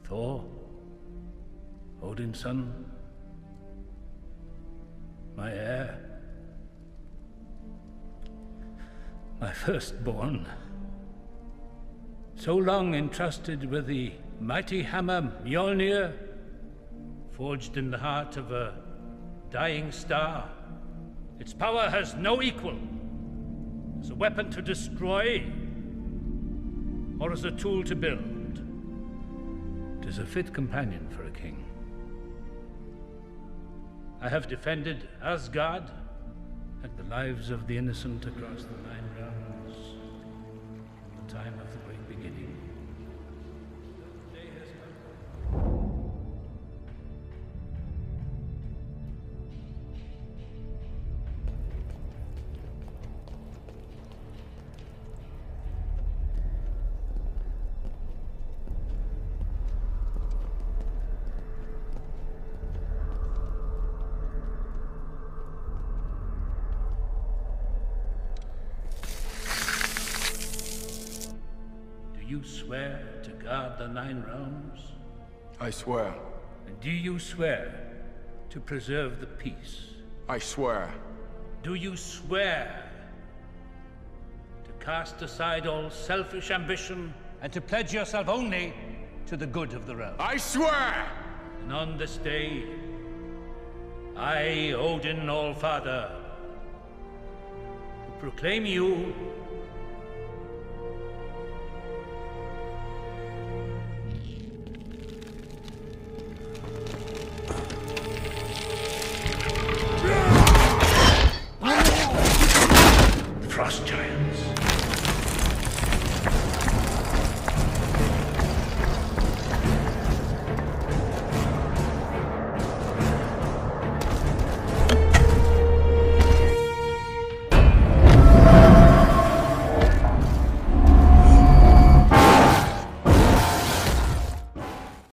Thor, Odin's son, my heir, my firstborn, so long entrusted with the mighty hammer Mjolnir, forged in the heart of a dying star. Its power has no equal, as a weapon to destroy, or as a tool to build. It is a fit companion for a king. I have defended Asgard and the lives of the innocent across the Nine Realms from the time of the great beginning. The day has come. Do you swear to guard the Nine Realms? I swear. And do you swear to preserve the peace? I swear. Do you swear to cast aside all selfish ambition and to pledge yourself only to the good of the realm? I swear! And on this day, I, Odin Allfather, proclaim you